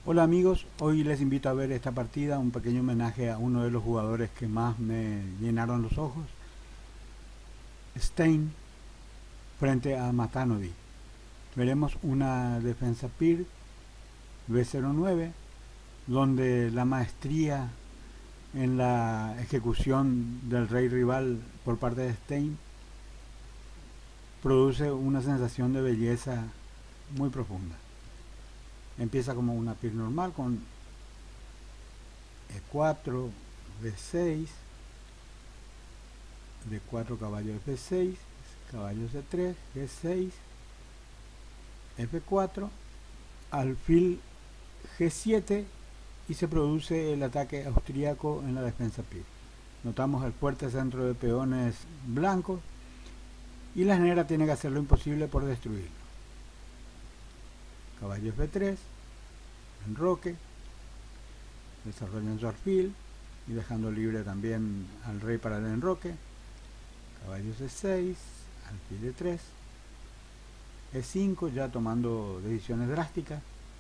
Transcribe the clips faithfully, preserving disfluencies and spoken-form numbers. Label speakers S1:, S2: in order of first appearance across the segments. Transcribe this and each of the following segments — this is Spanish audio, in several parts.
S1: Hola amigos, hoy les invito a ver esta partida, un pequeño homenaje a uno de los jugadores que más me llenaron los ojos, Stein frente a Matanovic. Veremos una defensa P I R B cero nueve, donde la maestría en la ejecución del rey rival por parte de Stein produce una sensación de belleza muy profunda. Empieza como una P I R normal con E cuatro, D seis, D cuatro, caballo F seis, caballo C tres, G seis, F cuatro, alfil G siete y se produce el ataque austríaco en la defensa P I R. Notamos el fuerte centro de peones blancos y la negra tiene que hacer lo imposible por destruirlo. Caballo F tres, enroque, desarrollan su alfil y dejando libre también al rey para el enroque. Caballo C seis, alfil E tres, E cinco, ya tomando decisiones drásticas,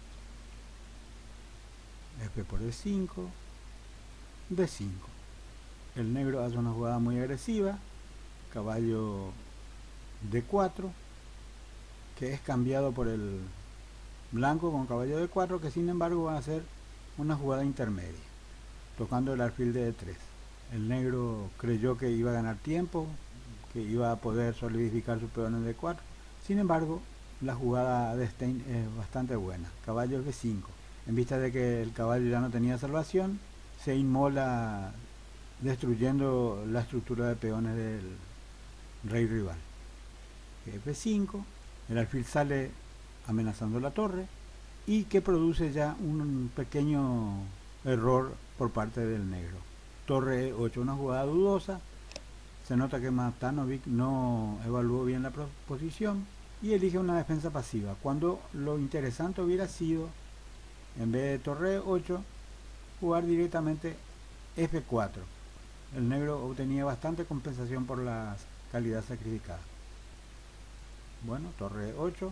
S1: F por E cinco, D cinco. El negro hace una jugada muy agresiva, caballo D cuatro, que es cambiado por el blanco con caballo D cuatro, que sin embargo va a hacer una jugada intermedia, tocando el alfil de E tres. El negro creyó que iba a ganar tiempo, que iba a poder solidificar su peón en D cuatro. Sin embargo, la jugada de Stein es bastante buena. Caballo F cinco. En vista de que el caballo ya no tenía salvación, se inmola destruyendo la estructura de peones del rey rival. F cinco. El alfil sale amenazando la torre y que produce ya un pequeño error por parte del negro. Torre E ocho, una jugada dudosa. Se nota que Matanovic no evaluó bien la posición y elige una defensa pasiva, cuando lo interesante hubiera sido, en vez de torre E ocho, jugar directamente F cuatro. El negro obtenía bastante compensación por la calidad sacrificada. Bueno, torre E ocho,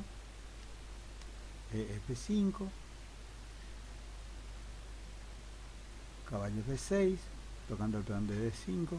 S1: E F cinco, caballo F seis, tocando el peón de D cinco,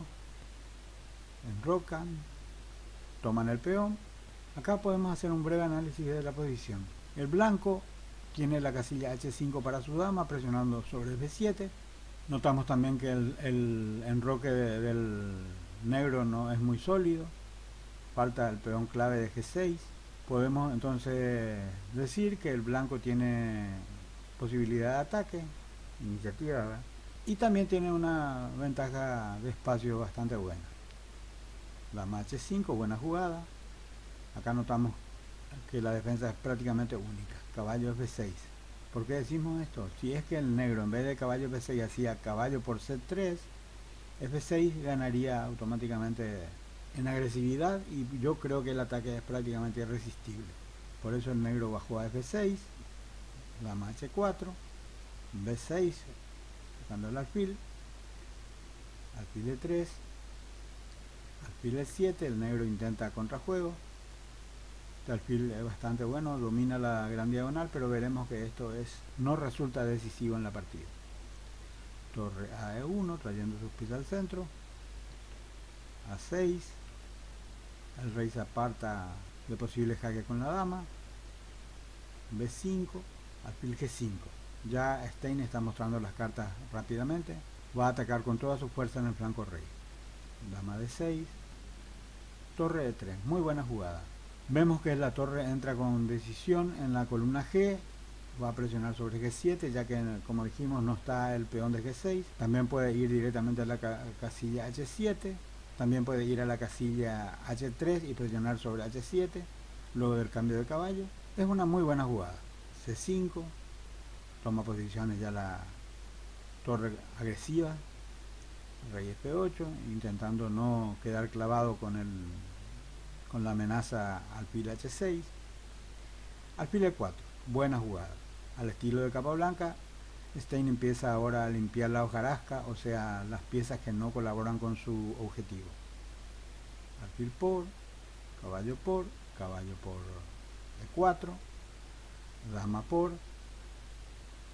S1: enrocan, toman el peón. Acá podemos hacer un breve análisis de la posición. El blanco tiene la casilla H cinco para su dama, presionando sobre F siete. Notamos también que el, el enroque de, del negro no es muy sólido. Falta el peón clave de G seis. Podemos entonces decir que el blanco tiene posibilidad de ataque, iniciativa, ¿verdad? Y también tiene una ventaja de espacio bastante buena. Dama H cinco, buena jugada. Acá notamos que la defensa es prácticamente única. Caballo F seis. ¿Por qué decimos esto? Si es que el negro en vez de caballo F seis hacía caballo por C tres, F seis ganaría automáticamente en agresividad y yo creo que el ataque es prácticamente irresistible. Por eso el negro bajó a F seis, dama H cuatro, B seis, sacando el alfil, alfil E tres, alfil E siete, el negro intenta contrajuego. Este alfil es bastante bueno, domina la gran diagonal, pero veremos que esto es no resulta decisivo en la partida. Torre a E uno, trayendo sus piezas al centro, A seis, el rey se aparta de posible jaque con la dama, B cinco, alfil G cinco. Ya Stein está mostrando las cartas rápidamente, va a atacar con toda su fuerza en el flanco rey. Dama D seis, torre E tres, muy buena jugada. Vemos que la torre entra con decisión en la columna G, va a presionar sobre G siete, ya que como dijimos no está el peón de G seis. También puede ir directamente a la ca casilla H siete, también puede ir a la casilla H tres y presionar sobre H siete, luego del cambio de caballo. Es una muy buena jugada. C cinco, toma posiciones ya la torre agresiva, rey F ocho, intentando no quedar clavado con el con la amenaza alfil H seis, alfil E cuatro, buena jugada. Al estilo de Capablanca, Stein empieza ahora a limpiar la hojarasca, o sea, las piezas que no colaboran con su objetivo. Alfil por, caballo por, caballo por E cuatro, dama por,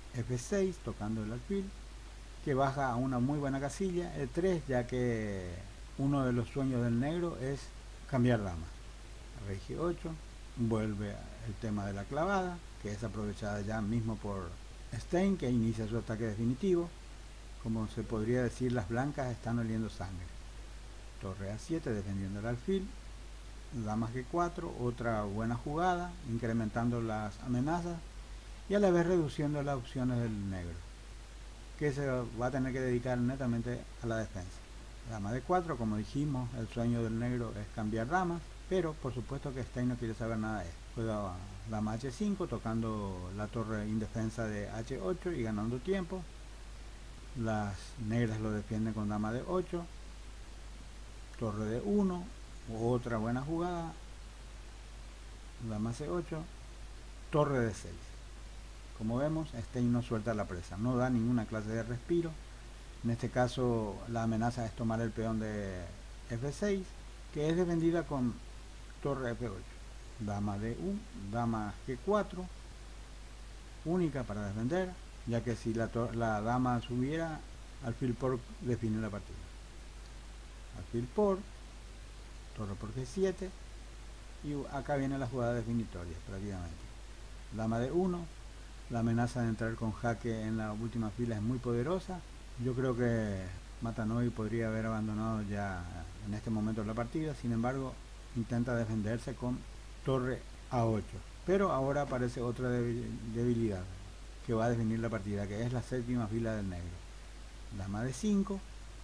S1: efe seis tocando el alfil, que baja a una muy buena casilla, e tres, ya que uno de los sueños del negro es cambiar dama. Rey ge ocho, vuelve el tema de la clavada, que es aprovechada ya mismo por Stein, que inicia su ataque definitivo. Como se podría decir, las blancas están oliendo sangre. Torre a siete defendiendo el alfil, dama ge cuatro, otra buena jugada, incrementando las amenazas y a la vez reduciendo las opciones del negro, que se va a tener que dedicar netamente a la defensa. Dama de cuatro, como dijimos, el sueño del negro es cambiar damas, pero por supuesto que Stein no quiere saber nada de eso. Juega dama hache cinco, tocando la torre indefensa de hache ocho y ganando tiempo. Las negras lo defienden con dama de ocho, torre de uno, otra buena jugada, dama ce ocho, torre de seis. Como vemos, Stein no suelta la presa, no da ninguna clase de respiro. En este caso la amenaza es tomar el peón de efe seis, que es defendida con torre efe ocho, dama de uno, dama ge cuatro, única para defender, ya que si la, la dama subiera, alfil por define la partida. Alfil por, torre por ge siete, y acá viene la jugada definitoria prácticamente. Dama de uno, la amenaza de entrar con jaque en la última fila es muy poderosa. Yo creo que Matanoi podría haber abandonado ya en este momento la partida, sin embargo intenta defenderse con torre a ocho, pero ahora aparece otra debilidad que va a definir la partida, que es la séptima fila del negro. Dama de cinco,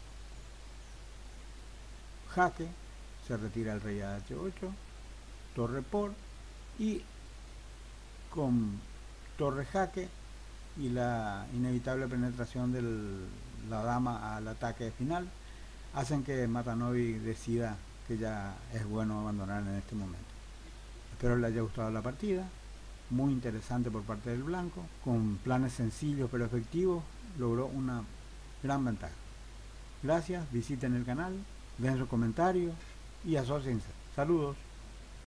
S1: jaque, se retira el rey a hache ocho, torre por, y con torre jaque y la inevitable penetración de la dama al ataque final hacen que Matanoi decida que ya es bueno abandonar en este momento. Espero les haya gustado la partida, muy interesante por parte del blanco, con planes sencillos pero efectivos, logró una gran ventaja. Gracias, visiten el canal, den su comentario y asóciense. Saludos.